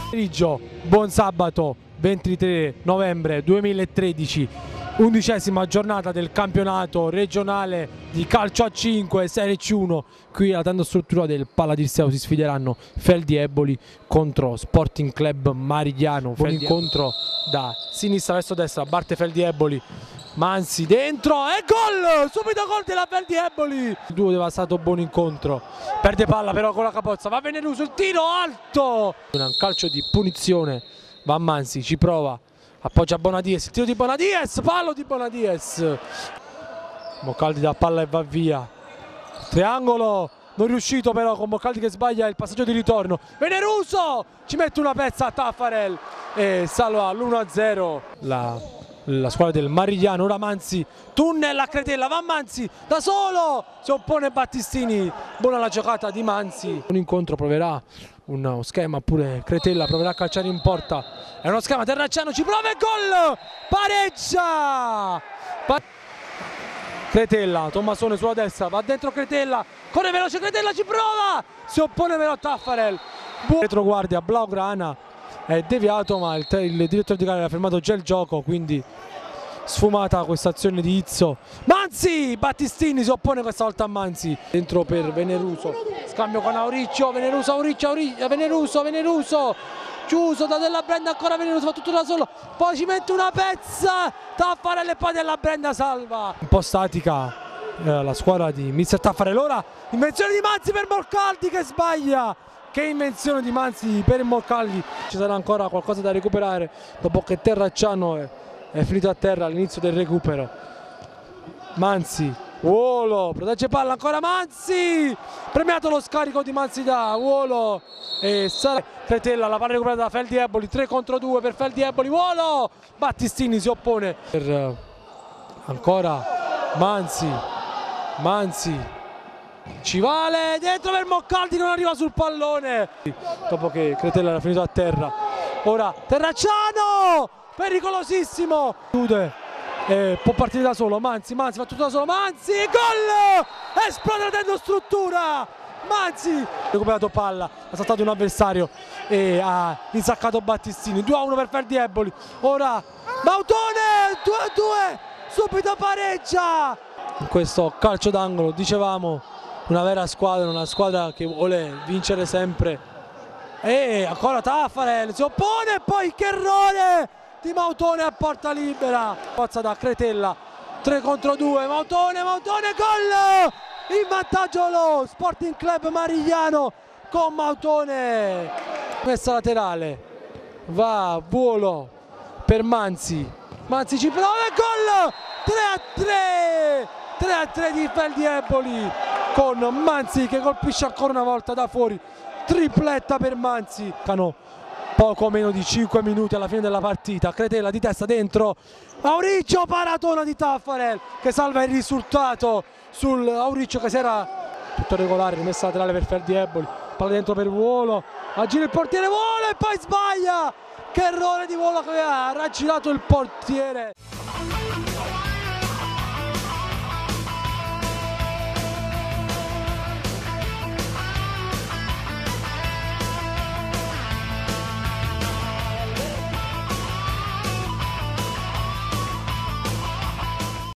Pomeriggio, buon sabato 23 novembre 2013, 11ª giornata del campionato regionale di calcio a 5 Serie C1. Qui alla tenda struttura del Palladirceo si sfideranno Feldi Eboli contro Sporting Club Marigliano. Buon incontro da sinistra verso destra, batte Feldi Eboli, Mansi dentro e gol! Subito gol della Feldi Eboli! Il duo devastato, buon incontro, perde palla però con la capozza, va Veneruso, il tiro alto! Un calcio di punizione, va Mansi, ci prova, appoggia Bonadies, il tiro di Bonadies, fallo di Bonadies! Moccaldi da palla e va via, triangolo, non riuscito però con Moccaldi che sbaglia il passaggio di ritorno, Veneruso ci mette una pezza a Taffarel e salva l'1-0 la squadra del Marigliano. Ora Mansi, tunnel a Cretella, va Mansi da solo, si oppone Battistini, buona la giocata di Mansi. Un incontro, proverà uno schema pure Cretella, proverà a calciare in porta, è uno schema, Terracciano ci prova e gol, pareggia! Cretella, Tommasone sulla destra, va dentro Cretella, corre veloce Cretella, ci prova, si oppone però Taffarel, retroguardia blaugrana, è deviato ma il direttore di gara ha fermato già il gioco, quindi sfumata questa azione di Izzo. Mansi, Battistini si oppone questa volta a Mansi, dentro per Veneruso, scambio con Auriccio, Veneruso, Veneruso, chiuso da Della Brenda, ancora Veneruso, fa tutto da solo, poi ci mette una pezza, Taffarel e poi Della Brenda salva. Un po' statica la squadra di Mister Taffarel, ora invenzione di Mansi per Moccaldi che sbaglia. Che invenzione di Mansi per Moccaldi, ci sarà ancora qualcosa da recuperare dopo che Terracciano è finito a terra all'inizio del recupero. Mansi, Uolo, protegge palla ancora Mansi, premiato lo scarico di Mansi da Uolo e sarà Cretella, la palla recuperata da Feldi Eboli, 3 contro 2 per Feldi Eboli, Uolo, Battistini si oppone per ancora Mansi, ci vale dentro per Moccaldi che non arriva sul pallone dopo che Cretella era finito a terra. Ora Terracciano, pericolosissimo, chiude, può partire da solo Mansi fa tutto da solo, Mansi, gol, esplode dentro struttura, Mansi ha recuperato palla, ha saltato un avversario e ha insaccato Battistini, 2-1 per Feldi Eboli. Ora Mautone, 2-2, subito pareggia. In questo calcio d'angolo, dicevamo, una vera squadra, una squadra che vuole vincere sempre. E ancora Taffarel si oppone e poi che errore di Mautone a porta libera. Forza da Cretella, 3 contro 2, Mautone, gol! In vantaggio lo Sporting Club Marigliano con Mautone. Messa laterale, va Volo per Mansi ci prova e gol! 3-3 di Feldi Eboli con Mansi che colpisce ancora una volta da fuori, tripletta per Mansi. Poco meno di 5 minuti alla fine della partita, Cretella di testa dentro, Auriccio, paratona di Taffarel che salva il risultato sul Auriccio che si era tutto regolare, rimessa laterale per Feldi Eboli, palla dentro per Volo, aggira il portiere Volo e poi sbaglia, che errore di Volo che aveva raggirato il portiere.